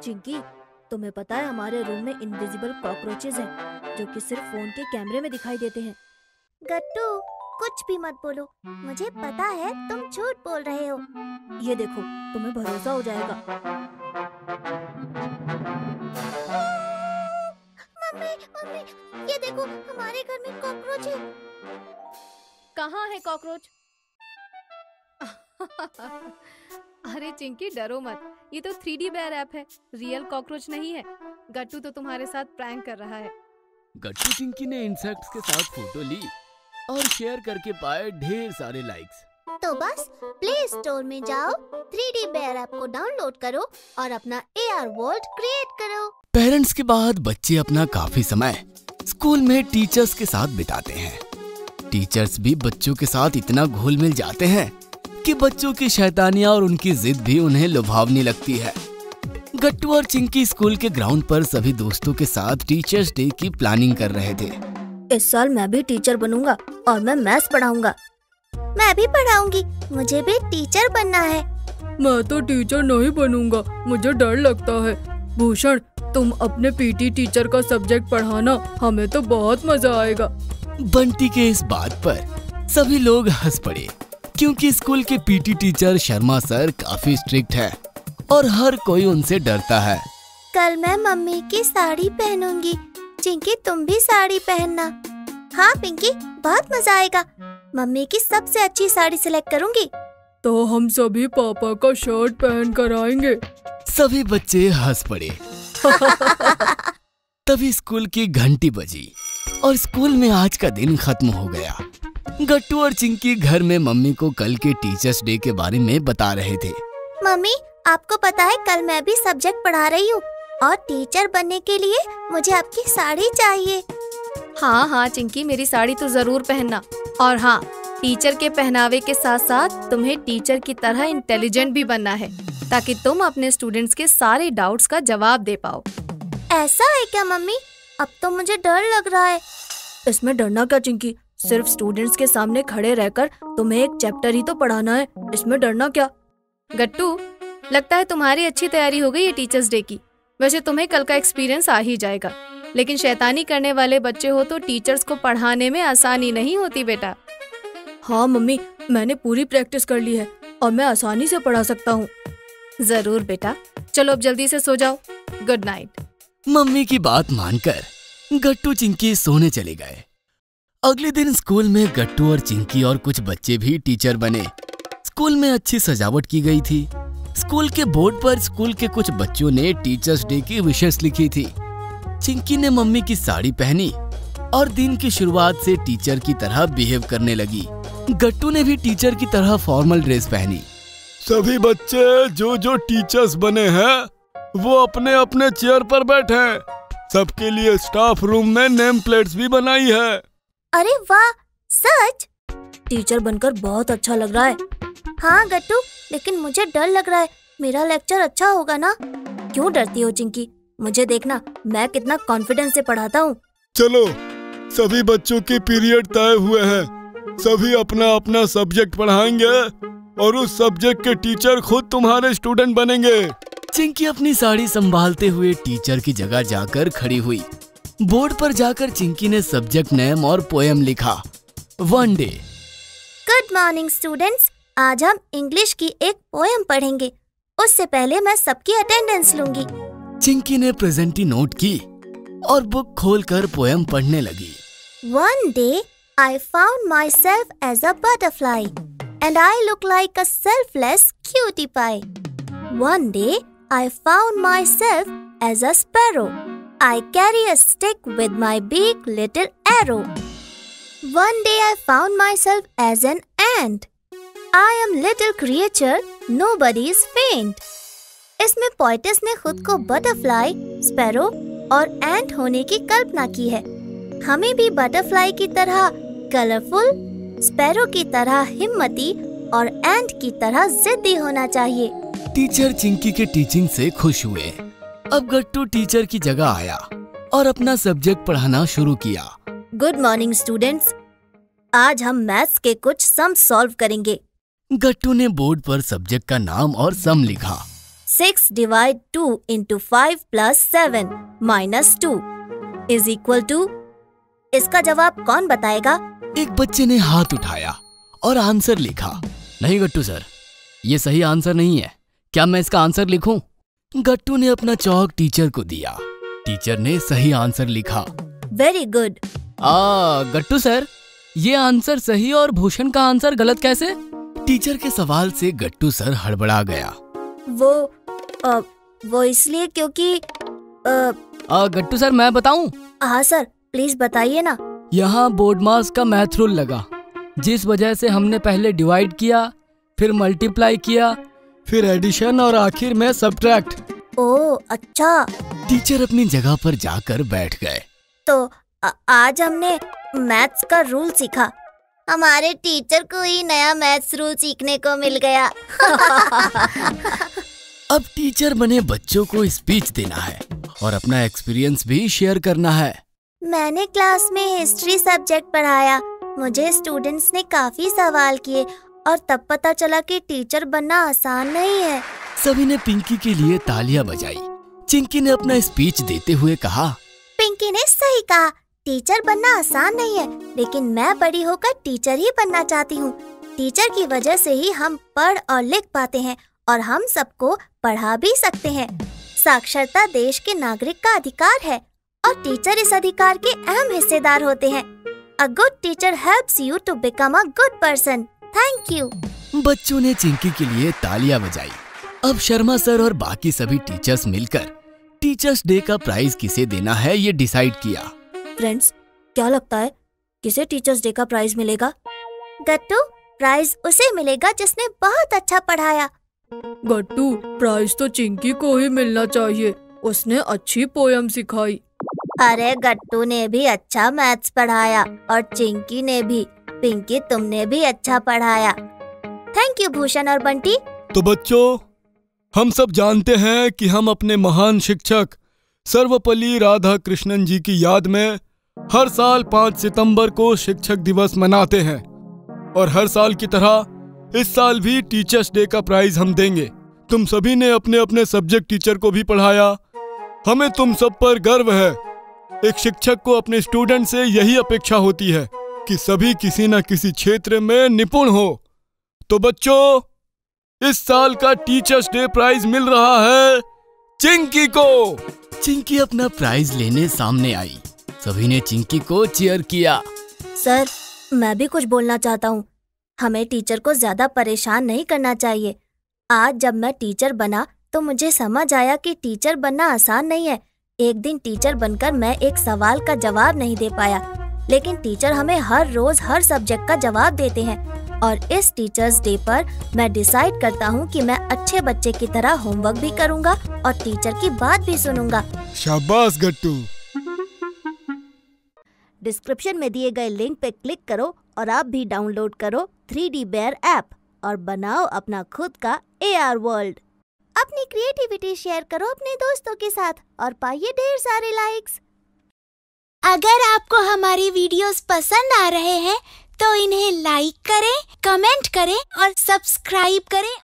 चिंकी, तुम्हें पता है हमारे रूम में इनविजिबल कॉकरोचेस हैं जो कि सिर्फ फोन के कैमरे में दिखाई देते हैं। गट्टू, कुछ भी मत बोलो, मुझे पता है तुम झूठ बोल रहे हो। ये देखो, तुम्हें भरोसा हो जाएगा। मम्मी, ये देखो, हमारे घर में कॉकरोच है। कहाँ है कॉकरोच? अरे चिंकी, डरो मत, ये तो 3D बेयर ऐप है, रियल कॉकरोच नहीं है। गट्टू तो तुम्हारे साथ प्रैंक कर रहा है। गट्टू चिंकी ने इंसेक्ट्स के साथ फोटो ली और शेयर करके पाए ढेर सारे लाइक्स। तो बस प्ले स्टोर में जाओ, 3D बेयर ऐप को डाउनलोड करो और अपना AR वर्ल्ड क्रिएट करो। पेरेंट्स के बाद बच्चे अपना काफी समय स्कूल में टीचर्स के साथ बिताते हैं। टीचर्स भी बच्चों के साथ इतना घुल मिल जाते हैं कि बच्चों की शैतानियां और उनकी जिद भी उन्हें लुभावनी लगती है। गट्टू और चिंकी स्कूल के ग्राउंड पर सभी दोस्तों के साथ टीचर्स डे की प्लानिंग कर रहे थे। इस साल मैं भी टीचर बनूंगा और मैं मैथ्स पढ़ाऊंगा। मैं भी पढ़ाऊंगी, मुझे भी टीचर बनना है। मैं तो टीचर नहीं बनूंगा, मुझे डर लगता है। भूषण, तुम अपने PT टीचर का सब्जेक्ट पढ़ाना, हमें तो बहुत मजा आएगा। बंटी के इस बात पर सभी लोग हंस पड़े क्योंकि स्कूल के PT टीचर शर्मा सर काफी स्ट्रिक्ट है और हर कोई उनसे डरता है। कल मैं मम्मी की साड़ी पहनूंगी। चिंकी, तुम भी साड़ी पहनना। हाँ पिंकी, बहुत मजा आएगा। मम्मी की सबसे अच्छी साड़ी सिलेक्ट करूंगी। तो हम सभी पापा का शर्ट पहन कर आएंगे। सभी बच्चे हंस पड़े। तभी स्कूल की घंटी बजी और स्कूल में आज का दिन खत्म हो गया। गट्टू और चिंकी घर में मम्मी को कल के टीचर्स डे के बारे में बता रहे थे। मम्मी, आपको पता है कल मैं भी सब्जेक्ट पढ़ा रही हूँ और टीचर बनने के लिए मुझे आपकी साड़ी चाहिए। हाँ चिंकी, मेरी साड़ी तो जरूर पहनना। और हाँ, टीचर के पहनावे के साथ साथ तुम्हें टीचर की तरह इंटेलिजेंट भी बनना है ताकि तुम अपने स्टूडेंट्स के सारे डाउट्स का जवाब दे पाओ। ऐसा है क्या मम्मी? अब तो मुझे डर लग रहा है। इसमें डरना क्या चिंकी, सिर्फ स्टूडेंट्स के सामने खड़े रहकर तुम्हें एक चैप्टर ही तो पढ़ाना है, इसमें डरना क्या। गट्टू, लगता है तुम्हारी अच्छी तैयारी हो गई है टीचर्स डे की। वैसे तुम्हें कल का एक्सपीरियंस आ ही जाएगा, लेकिन शैतानी करने वाले बच्चे हो तो टीचर्स को पढ़ाने में आसानी नहीं होती बेटा। हाँ मम्मी, मैंने पूरी प्रैक्टिस कर ली है और मैं आसानी से पढ़ा सकता हूँ। जरूर बेटा, चलो अब जल्दी से सो जाओ। Good night. मम्मी की बात मानकर गट्टू चिंकी सोने चले गए। अगले दिन स्कूल में गट्टू और चिंकी और कुछ बच्चे भी टीचर बने। स्कूल में अच्छी सजावट की गई थी। स्कूल के बोर्ड पर स्कूल के कुछ बच्चों ने टीचर्स डे की विशेस लिखी थी। चिंकी ने मम्मी की साड़ी पहनी और दिन की शुरुआत से टीचर की तरह बिहेव करने लगी। गट्टू ने भी टीचर की तरह फॉर्मल ड्रेस पहनी। सभी बच्चे जो टीचर्स बने हैं वो अपने अपने चेयर पर बैठे हैं। सबके लिए स्टाफ रूम में नेम प्लेट्स भी बनाई है। अरे वाह, सच? टीचर बनकर बहुत अच्छा लग रहा है। हाँ गट्टू, लेकिन मुझे डर लग रहा है। मेरा लेक्चर अच्छा होगा ना? क्यों डरती हो चिंकी, मुझे देखना, मैं कितना कॉन्फिडेंस से पढ़ाता हूँ। चलो, सभी बच्चों के पीरियड तय हुए हैं। सभी अपना अपना सब्जेक्ट पढ़ाएंगे और उस सब्जेक्ट के टीचर खुद तुम्हारे स्टूडेंट बनेंगे। चिंकी अपनी साड़ी संभालते हुए टीचर की जगह जाकर खड़ी हुई। बोर्ड पर जाकर चिंकी ने सब्जेक्ट नेम और पोएम लिखा। One day. Good morning students, आज हम इंग्लिश की एक पोएम पढ़ेंगे। उससे पहले मैं सबकी अटेंडेंस लूंगी। चिंकी ने प्रेजेंटी नोट की और बुक खोलकर पोएम पढ़ने लगी। One day I found myself as a butterfly and I look like a selfless cutie pie. One day I found myself as a sparrow. I carry a stick with my big little arrow. One day I found myself as an ant. I am little creature, nobody is faint. इसमें poetess ने खुद को butterfly, sparrow और एंट होने की कल्पना की है। हमें भी बटरफ्लाई की तरह कलरफुल, स्पैरो की तरह हिम्मती और एंट की तरह जिद्दी होना चाहिए। टीचर चिंकी के टीचिंग से खुश हुए। अब गट्टू टीचर की जगह आया और अपना सब्जेक्ट पढ़ाना शुरू किया। गुड मॉर्निंग स्टूडेंट्स, आज हम मैथ्स के कुछ सम सॉल्व करेंगे। गट्टू ने बोर्ड पर सब्जेक्ट का नाम और सम लिखा। 6 divide 2 into 5 plus 7 minus 2 is equal to। इसका जवाब कौन बताएगा? एक बच्चे ने हाथ उठाया और आंसर लिखा। नहीं गट्टू सर, ये सही आंसर नहीं है। क्या मैं इसका आंसर लिखूं? गट्टू ने अपना चौक टीचर को दिया। टीचर ने सही आंसर लिखा। Very good. गट्टू सर, ये आंसर सही और भूषण का आंसर गलत कैसे? टीचर के सवाल से गट्टू सर हड़बड़ा गया। वो इसलिए क्योंकि गट्टू सर, मैं बताऊं? हाँ सर, प्लीज बताइए ना। यहाँ बोर्ड मास का मैथ रूल लगा, जिस वजह से हमने पहले डिवाइड किया, फिर मल्टीप्लाई किया, फिर एडिशन और आखिर में सब्ट्रैक्ट। ओह अच्छा। टीचर अपनी जगह पर जाकर बैठ गए। तो आज हमने मैथ्स का रूल सीखा। हमारे टीचर को ही नया मैथ्स रूल सीखने को मिल गया। अब टीचर बने बच्चों को स्पीच देना है और अपना एक्सपीरियंस भी शेयर करना है। मैंने क्लास में हिस्ट्री सब्जेक्ट पढ़ाया। मुझे स्टूडेंट्स ने काफी सवाल किए और तब पता चला कि टीचर बनना आसान नहीं है। सभी ने पिंकी के लिए तालियां बजाई। चिंकी ने अपना स्पीच देते हुए कहा, पिंकी ने सही कहा, टीचर बनना आसान नहीं है, लेकिन मैं बड़ी होकर टीचर ही बनना चाहती हूँ। टीचर की वजह से ही हम पढ़ और लिख पाते हैं और हम सबको पढ़ा भी सकते हैं। साक्षरता देश के नागरिक का अधिकार है और टीचर इस अधिकार के अहम हिस्सेदार होते हैं। A good teacher helps you to become a good person. Thank you. बच्चों ने चिंकी के लिए तालियां बजाई। अब शर्मा सर और बाकी सभी टीचर्स मिलकर टीचर्स डे का प्राइज किसे देना है ये डिसाइड किया। फ्रेंड्स, क्या लगता है किसे टीचर्स डे का प्राइज मिलेगा? गट्टू, प्राइज उसे मिलेगा जिसने बहुत अच्छा पढ़ाया। गट्टू, प्राइज तो चिंकी को ही मिलना चाहिए, उसने अच्छी पोयम सिखाई। अरे गट्टू ने भी अच्छा मैथ्स पढ़ाया और चिंकी ने भी। पिंकी, तुमने भी अच्छा पढ़ाया। थैंक यू भूषण और बंटी। तो बच्चों, हम सब जानते हैं कि हम अपने महान शिक्षक सर्वपल्ली राधाकृष्णन जी की याद में हर साल 5 सितंबर को शिक्षक दिवस मनाते हैं और हर साल की तरह इस साल भी टीचर्स डे का प्राइज हम देंगे। तुम सभी ने अपने अपने सब्जेक्ट टीचर को भी पढ़ाया। हमें तुम सब पर गर्व है। एक शिक्षक को अपने स्टूडेंट से यही अपेक्षा होती है कि सभी किसी न किसी क्षेत्र में निपुण हो। तो बच्चों, इस साल का टीचर्स डे प्राइज मिल रहा है चिंकी को। चिंकी अपना प्राइज लेने सामने आई। सभी ने चिंकी को चीयर किया। सर, मैं भी कुछ बोलना चाहता हूँ। हमें टीचर को ज्यादा परेशान नहीं करना चाहिए। आज जब मैं टीचर बना तो मुझे समझ आया कि टीचर बनना आसान नहीं है। एक दिन टीचर बनकर मैं एक सवाल का जवाब नहीं दे पाया, लेकिन टीचर हमें हर रोज हर सब्जेक्ट का जवाब देते हैं और इस टीचर्स डे पर मैं डिसाइड करता हूँ कि मैं अच्छे बच्चे की तरह होमवर्क भी करूँगा और टीचर की बात भी सुनूंगा। शाबाश गट्टू। डिस्क्रिप्शन में दिए गए लिंक पे क्लिक करो और आप भी डाउनलोड करो 3D बेयर ऐप और बनाओ अपना खुद का AR वर्ल्ड। अपनी क्रिएटिविटी शेयर करो अपने दोस्तों के साथ और पाइए ढेर सारे लाइक्स। अगर आपको हमारी वीडियोस पसंद आ रहे हैं तो इन्हें लाइक करें, कमेंट करें और सब्सक्राइब करें